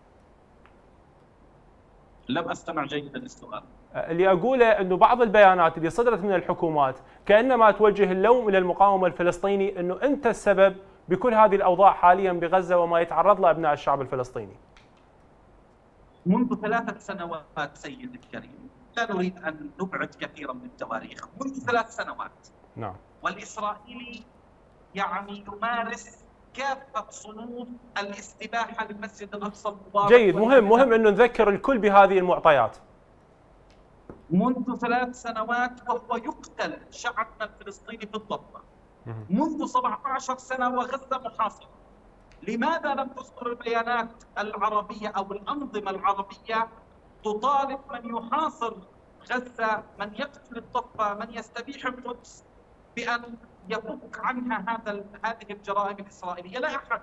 لم استمع جيدا للسؤال. اللي اقوله انه بعض البيانات اللي صدرت من الحكومات كانما توجه اللوم الى المقاوم الفلسطيني انه انت السبب بكل هذه الاوضاع حاليا بغزه وما يتعرض له ابناء الشعب الفلسطيني. منذ ثلاثة سنوات سيدي الكريم، لا نريد أن نبعد كثيرا من التواريخ، منذ ثلاث سنوات نعم، والإسرائيلي يعني يمارس كافة صنوف الاستباحة للمسجد الأقصى المبارك. جيد، مهم مهم أنه نذكر الكل بهذه المعطيات. منذ ثلاث سنوات وهو يقتل شعبنا الفلسطيني في الضفة، منذ سبعة عشر سنة وغزة محاصرة. لماذا لم تصدر البيانات العربية أو الأنظمة العربية تطالب من يحاصر غزة، من يقتل الضفة، من يستبيح القدس بأن يفك عنها هذا هذه الجرائم الإسرائيلية؟ لا أحد.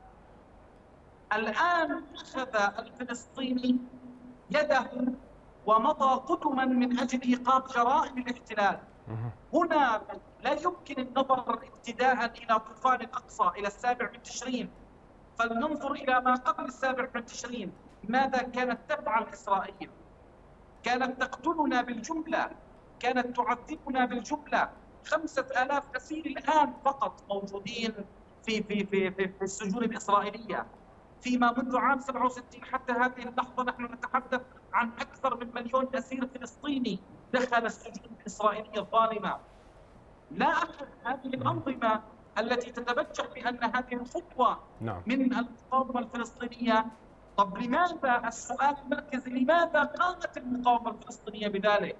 الآن أخذ الفلسطيني يده ومضى قدما من أجل إيقاف جرائم الاحتلال. هنا لا يمكن النظر ابتداء إلى طوفان الأقصى إلى السابع من تشرين، فلننظر إلى ما قبل السابع من تشرين. ماذا كانت تفعل إسرائيل؟ كانت تقتلنا بالجملة، كانت تعذبنا بالجملة. خمسة آلاف أسير الآن فقط موجودين في في في في, في السجون الإسرائيلية، فيما منذ عام سبعة وستين حتى هذه اللحظة نحن نتحدث عن أكثر من مليون أسير فلسطيني دخل السجون الإسرائيلية الظالمة. لا أحد هذه الأنظمة التي تتبجح بأن هذه الخطوة نعم. من المقاومة الفلسطينية. طب لماذا السؤال المركزي لماذا قامت المقاومة الفلسطينية بذلك؟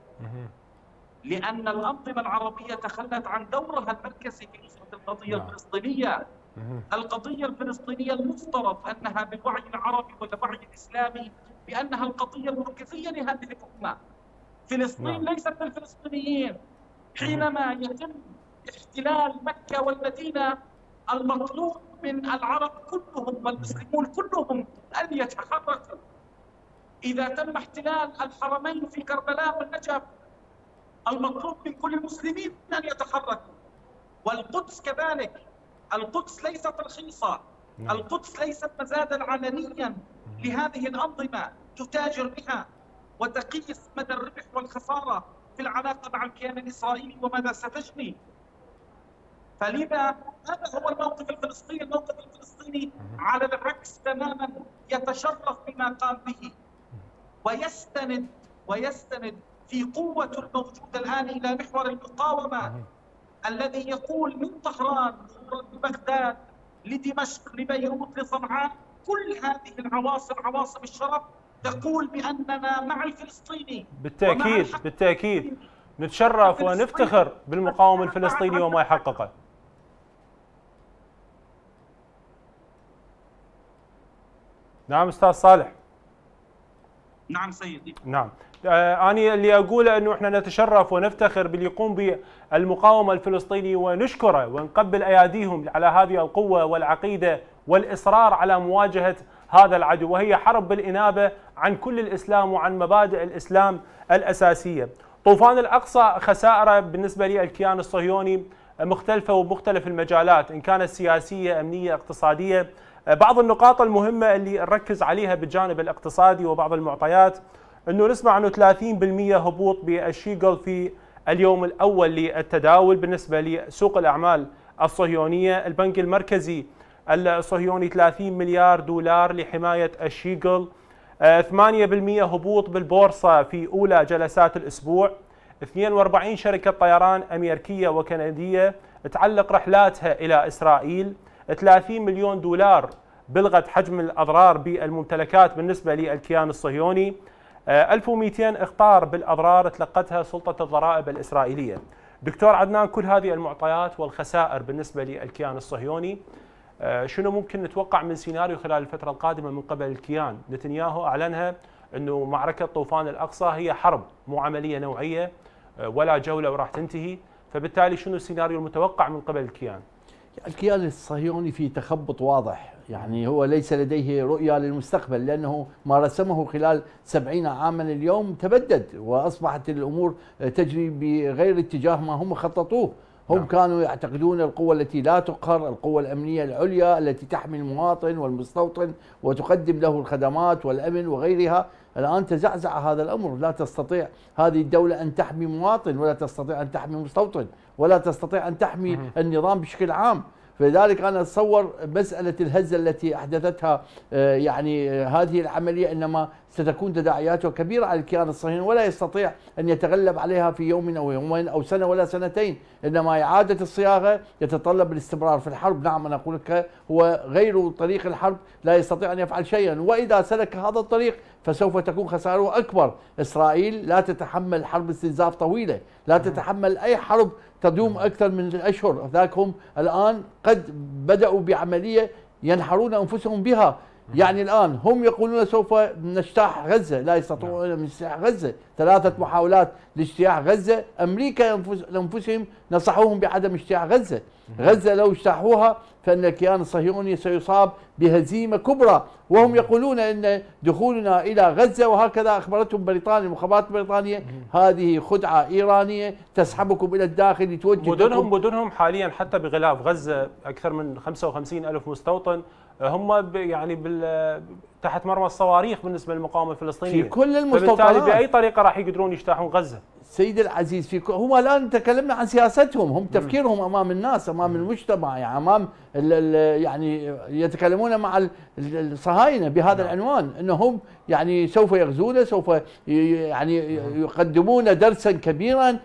لأن الأنظمة العربية تخلت عن دورها المركزي في نصرة القضية نعم. الفلسطينية. القضية الفلسطينية المفترض أنها بالوعي العربي والوعي الإسلامي بأنها القضية المركزية لهذه الأمة. فلسطين نعم. ليست للفلسطينيين. حينما يتم احتلال مكة والمدينة المطلوب من العرب كلهم والمسلمون كلهم أن يتحركوا. إذا تم احتلال الحرمين في كربلاء والنجف المطلوب من كل المسلمين أن يتحركوا. والقدس كذلك. القدس ليست رخيصة. القدس ليست مزادا علنيا لهذه الأنظمة تتاجر بها وتقيس مدى الربح والخسارة في العلاقة مع الكيان الإسرائيلي وماذا ستجني. فلذا هذا هو الموقف الفلسطيني. الموقف الفلسطيني على العكس تماما يتشرف بما قام به ويستند ويستند في قوة الموجودة الآن إلى محور المقاومة الذي يقول من طهران لبغداد لدمشق لبيروت لصنعاء، كل هذه العواصم عواصم الشرف تقول بأننا مع الفلسطيني. بالتأكيد بالتأكيد نتشرف ونفتخر بالمقاوم الفلسطيني وما يحققه. نعم أستاذ صالح. نعم سيدي. نعم. آه أنا اللي أقوله أنه إحنا نتشرف ونفتخر باللي يقوم بالمقاومة الفلسطيني ونشكره ونقبل أياديهم على هذه القوة والعقيدة والإصرار على مواجهة هذا العدو، وهي حرب بالإنابة عن كل الإسلام وعن مبادئ الإسلام الأساسية. طوفان الأقصى خسائره بالنسبة للكيان الصهيوني مختلفة ومختلف المجالات، إن كانت سياسية أمنية اقتصادية. بعض النقاط المهمة اللي نركز عليها بالجانب الاقتصادي وبعض المعطيات أنه نسمع أنه ثلاثين بالمئة هبوط بالشيغل في اليوم الأول للتداول بالنسبة لسوق الأعمال الصهيونية. البنك المركزي الصهيوني ثلاثين مليار دولار لحماية الشيغل، ثمانية بالمئة هبوط بالبورصة في أولى جلسات الأسبوع، اثنين وأربعين شركة طيران أمريكية وكندية تعلق رحلاتها إلى إسرائيل، ثلاثين مليون دولار بلغت حجم الأضرار بالممتلكات بالنسبة للكيان الصهيوني، ألف ومئتين إخطار بالأضرار تلقتها سلطة الضرائب الإسرائيلية. دكتور عدنان، كل هذه المعطيات والخسائر بالنسبة للكيان الصهيوني، شنو ممكن نتوقع من سيناريو خلال الفترة القادمة من قبل الكيان؟ نتنياهو أعلنها أنه معركة طوفان الأقصى هي حرب مو عملية نوعية ولا جولة وراح تنتهي، فبالتالي شنو السيناريو المتوقع من قبل الكيان؟ الكيان الصهيوني في تخبط واضح، يعني هو ليس لديه رؤية للمستقبل، لأنه ما رسمه خلال سبعين عاما اليوم تبدد، وأصبحت الأمور تجري بغير اتجاه ما هم خططوه. هم نعم. كانوا يعتقدون القوة التي لا تقهر، القوة الأمنية العليا التي تحمي المواطن والمستوطن وتقدم له الخدمات والأمن وغيرها. الآن تزعزع هذا الأمر، لا تستطيع هذه الدولة أن تحمي مواطن، ولا تستطيع أن تحمي مستوطن، ولا تستطيع أن تحمي النظام بشكل عام. فلذلك أنا أتصور مسألة الهزة التي أحدثتها يعني هذه العملية إنما ستكون تداعياتها كبيرة على الكيان الصهيوني، ولا يستطيع أن يتغلب عليها في يوم أو يومين أو سنة ولا سنتين، إنما إعادة الصياغة يتطلب الاستمرار في الحرب. نعم أنا أقول لك هو غير طريق الحرب لا يستطيع أن يفعل شيئا، وإذا سلك هذا الطريق فسوف تكون خسائره أكبر. إسرائيل لا تتحمل حرب استنزاف طويلة، لا تتحمل أي حرب تدوم أكثر من أشهر. ذاك هم الآن قد بدأوا بعملية ينحرون أنفسهم بها. يعني الآن هم يقولون سوف نجتاح غزة، لا يستطيعون من اجتياح غزة. ثلاثة محاولات لاجتياح غزة، أمريكا لأنفسهم نصحوهم بعدم اجتياح غزة. غزة لو اجتاحوها فإن الكيان الصهيوني سيصاب بهزيمة كبرى، وهم يقولون أن دخولنا إلى غزة، وهكذا أخبرتهم بريطانيا المخابرات البريطانية، هذه خدعة إيرانية تسحبكم إلى الداخل لتوجه مدنهم مدنهم حاليا حتى بغلاف غزة أكثر من خمسة وخمسين ألف مستوطن هم يعني بال تحت مرمى الصواريخ بالنسبة للمقاومة الفلسطينية في كل المستوطنات. فبالتالي بأي طريقة راح يقدرون يجتاحون غزة؟ سيد العزيز في ك... هم الان تكلمنا عن سياستهم، هم تفكيرهم امام الناس، امام المجتمع، يعني امام ال ال يعني يتكلمون مع الصهاينه بهذا العنوان انهم يعني سوف يغزون، سوف يعني يقدمون درسا كبيرا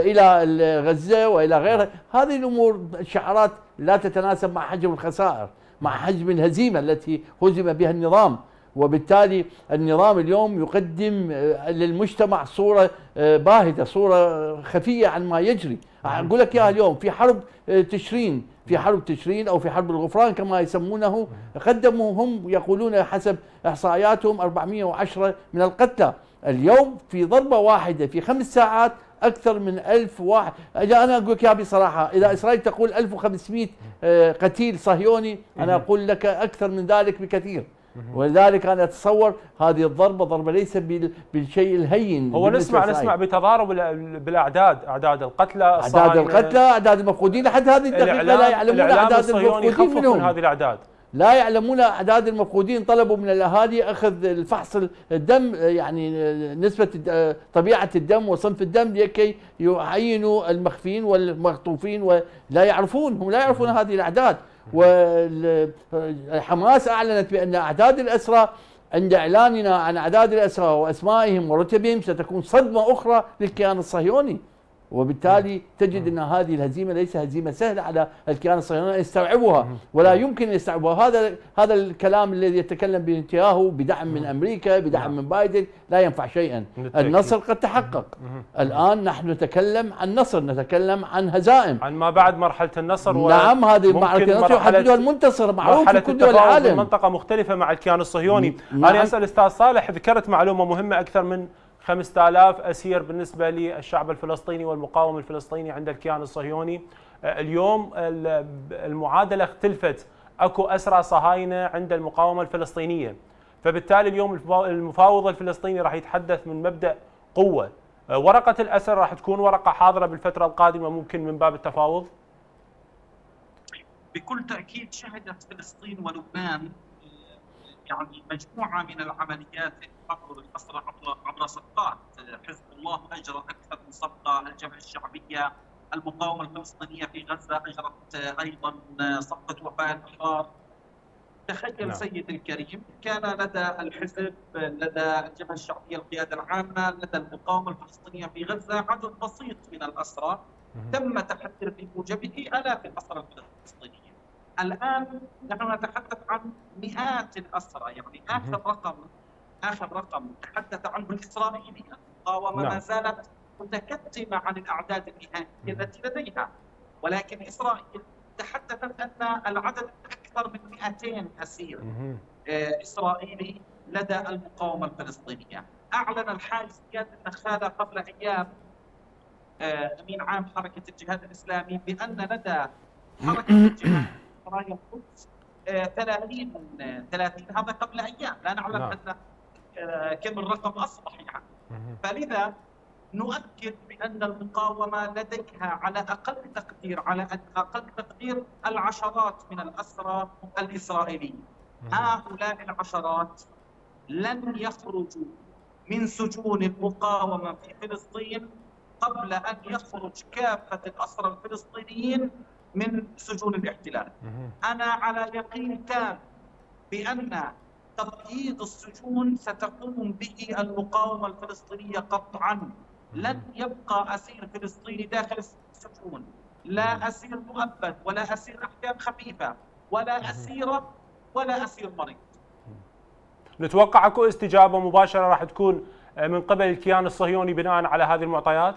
الى غزه والى غيرها. هذه الامور شعارات لا تتناسب مع حجم الخسائر، مع حجم الهزيمه التي هزم بها النظام. وبالتالي النظام اليوم يقدم للمجتمع صورة باهتة، صورة خفية عن ما يجري. أقول لك يا اليوم في حرب تشرين، في حرب تشرين أو في حرب الغفران كما يسمونه، قدموا هم يقولون حسب إحصائياتهم أربعمئة وعشرة من القتلى. اليوم في ضربة واحدة في خمس ساعات أكثر من ألف واحد. أنا أقول لك يا بصراحة، إذا إسرائيل تقول ألف وخمسمئة قتيل صهيوني، أنا أقول لك أكثر من ذلك بكثير. ولذلك انا اتصور هذه الضربه ضربه ليس بالشيء الهين. هو نسمع نسمع بتضارب بالاعداد، اعداد القتلى، اعداد القتلى، اعداد المفقودين، لحد هذه الدقيقه لا يعلمون اعداد المفقودين منهم. هذه الاعداد لا يعلمون اعداد المفقودين. طلبوا من الاهالي اخذ الفحص الدم، يعني نسبه طبيعه الدم وصنف الدم لكي يعينوا المخفين والمخطوفين، ولا يعرفون، هم لا يعرفون هذه الاعداد. وحماس أعلنت بأن أعداد الأسرى عند إعلاننا عن أعداد الأسرى وأسمائهم ورتبهم ستكون صدمة أخرى للكيان الصهيوني. وبالتالي تجد أن هذه الهزيمة ليس هزيمة سهلة على الكيان الصهيوني يستوعبها، ولا يمكن أن يستوعبها. هذا هذا الكلام الذي يتكلم بنتياهو بدعم من أمريكا، بدعم من بايدن، لا ينفع شيئا. النصر قد تحقق. الآن نحن نتكلم عن نصر، نتكلم عن هزائم، عن ما بعد مرحلة النصر. نعم هذه المعركة النصر يحددها المنتصر، معروف في كل دول العالم. منطقة مختلفة مع الكيان الصهيوني. نعم. أنا أسأل أستاذ صالح، ذكرت معلومة مهمة، أكثر من خمسة آلاف أسير بالنسبة للشعب الفلسطيني والمقاوم الفلسطيني عند الكيان الصهيوني. اليوم المعادلة اختلفت، أكو أسرى صهاينة عند المقاومة الفلسطينية، فبالتالي اليوم المفاوض الفلسطيني راح يتحدث من مبدأ قوة. ورقة الأسر راح تكون ورقة حاضرة بالفترة القادمة ممكن من باب التفاوض؟ بكل تأكيد شهدت فلسطين ولبنان يعني مجموعة من العمليات عبر الأسرى عبر عبر صفقات. حزب الله أجرى أكثر من صفقة، الجبهة الشعبية، المقاومة الفلسطينية في غزة أجرت أيضا صفقة وفاء الأحرار، تخيل نعم. سيدي الكريم، كان لدى الحزب، لدى الجبهة الشعبية القيادة العامة، لدى المقاومة الفلسطينية في غزة عدد بسيط من الأسرى تم تحرير بموجبه آلاف الأسرى الفلسطينيين. الآن نحن نتحدث عن مئات الأسرى، يعني آخر رقم آخر رقم تحدث عنه الإسرائيلي المقاومة نعم. ما زالت متكتمة عن الأعداد النهائية التي لديها، ولكن إسرائيل تحدثت أن العدد أكثر من مئتين أسير إسرائيلي لدى المقاومة الفلسطينية. أعلن الحارس زياد النخالة قبل أيام أمين عام حركة الجهاد الإسلامي بأن لدى حركة الجهاد سرايا القدس ثلاثين ثلاثين هذا قبل أيام، لا نعلم نعم. أن كم الرقم أصبح يعني. فلذا نؤكد بأن المقاومة لديها على أقل تقدير على أقل تقدير العشرات من الأسرى الإسرائيليين. هؤلاء العشرات لن يخرجوا من سجون المقاومة في فلسطين قبل أن يخرج كافة الأسرى الفلسطينيين من سجون الاحتلال. أنا على يقين تام بأن تقييد السجون ستقوم به المقاومة الفلسطينية قطعا. لن يبقى أسير فلسطيني داخل السجون، لا أسير مؤبد ولا أسير أحكام خفيفة ولا أسيرة ولا أسير مريض. نتوقع اكو استجابة مباشرة راح تكون من قبل الكيان الصهيوني بناء على هذه المعطيات؟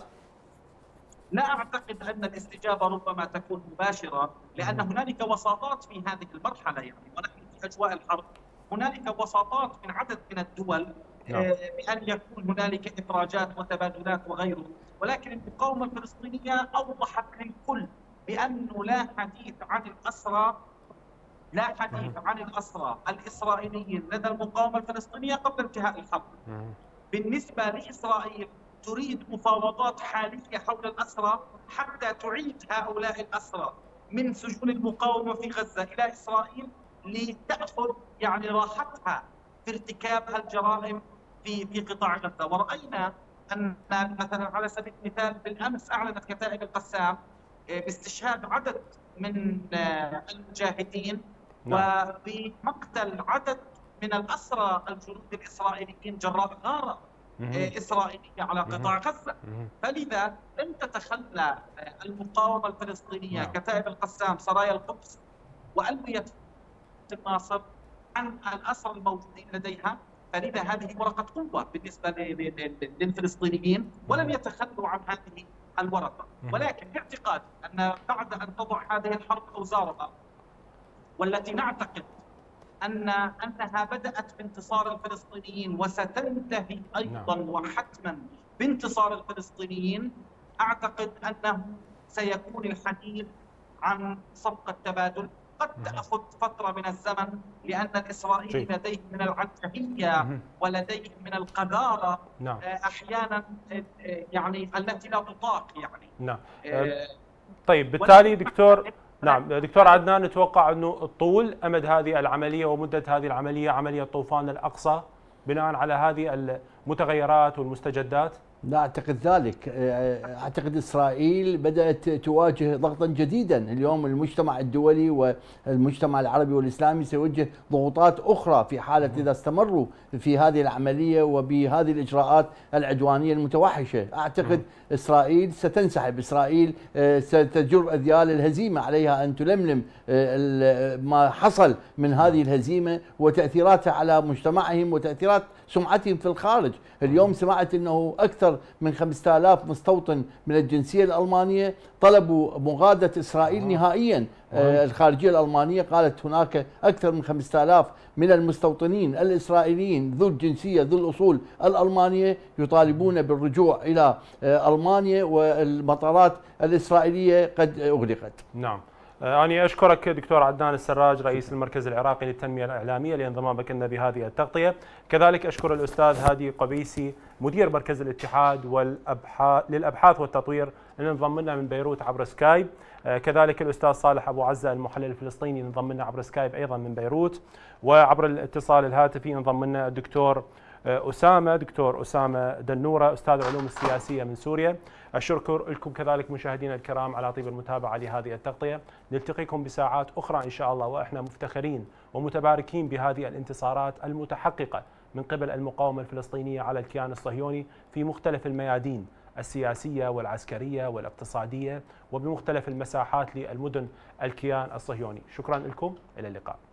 لا أعتقد أن الاستجابة ربما تكون مباشرة، لأن هنالك وساطات في هذه المرحلة يعني، ونحن في أجواء الحرب. هنالك وساطات من عدد من الدول بأن يكون هنالك إفراجات وتبادلات وغيره، ولكن المقاومة الفلسطينية أوضحت للكل بأنه لا حديث عن الأسرى لا حديث عن الأسرى الإسرائيليين لدى المقاومة الفلسطينية قبل انتهاء الحرب. بالنسبة لإسرائيل تريد مفاوضات حالية حول الأسرى حتى تعيد هؤلاء الأسرى من سجون المقاومة في غزة إلى إسرائيل لتأخذ يعني راحتها في ارتكاب الجرائم في في قطاع غزة. ورأينا أن مثلا على سبيل المثال بالأمس أعلنت كتائب القسام باستشهاد عدد من المجاهدين وبمقتل عدد من الأسرى الجنود الإسرائيليين جراء غارة إسرائيلية على قطاع غزة. فلذا لن تتخلى المقاومة الفلسطينية كتائب القسام سرايا القدس وألوية الناصر عن الأسرى الموجودين لديها. فلذا هذه ورقة قوة بالنسبة للفلسطينيين ولم يتخلوا عن هذه الورقة. ولكن باعتقاد أن بعد أن تضع هذه الحرب أوزارها، والتي نعتقد أن أنها بدأت بانتصار الفلسطينيين وستنتهي أيضا وحتما بانتصار الفلسطينيين، أعتقد أنه سيكون الحديث عن صفقة تبادل قد تأخذ فترة من الزمن، لأن الإسرائيلي لديه من العنجهية ولديه من القذارة نعم. أحيانا يعني التي لا تطاق يعني. نعم. طيب بالتالي دكتور نعم دكتور عدنان، نتوقع أنه طول أمد هذه العملية ومدة هذه العملية عملية طوفان الأقصى بناء على هذه المتغيرات والمستجدات؟ لا أعتقد ذلك. أعتقد إسرائيل بدأت تواجه ضغطا جديدا. اليوم المجتمع الدولي والمجتمع العربي والإسلامي سيواجه ضغوطات أخرى في حالة إذا استمروا في هذه العملية وبهذه الإجراءات العدوانية المتوحشة. أعتقد إسرائيل ستنسحب، إسرائيل ستجر أذيال الهزيمة، عليها أن تلملم ما حصل من هذه الهزيمة وتأثيراتها على مجتمعهم وتأثيرات سمعتهم في الخارج. اليوم سمعت أنه أكثر من خمسة آلاف مستوطن من الجنسية الألمانية طلبوا مغادرة إسرائيل نهائيا. الخارجية الألمانية قالت هناك أكثر من خمسة آلاف من المستوطنين الإسرائيليين ذو الجنسية ذو الأصول الألمانية يطالبون بالرجوع إلى ألمانيا، والمطارات الإسرائيلية قد أغلقت. نعم. أنا أشكرك دكتور عدنان السراج رئيس المركز العراقي للتنمية الإعلامية لانضمامك لنا بهذه التغطية. كذلك أشكر الأستاذ هادي قبيسي مدير مركز الاتحاد والأبحاث للأبحاث والتطوير اللي انضم لنا من بيروت عبر سكايب. كذلك الأستاذ صالح أبو عزة المحلل الفلسطيني انضم لنا عبر سكايب أيضا من بيروت، وعبر الاتصال الهاتفي انضم لنا الدكتور أسامة، دكتور أسامة دنورة، أستاذ علوم السياسية من سوريا. الشكر لكم كذلك مشاهدينا الكرام على طيب المتابعة لهذه التغطية. نلتقيكم بساعات أخرى إن شاء الله، وإحنا مفتخرين ومتباركين بهذه الانتصارات المتحققة من قبل المقاومة الفلسطينية على الكيان الصهيوني في مختلف الميادين السياسية والعسكرية والاقتصادية وبمختلف المساحات للمدن الكيان الصهيوني. شكرا لكم، إلى اللقاء.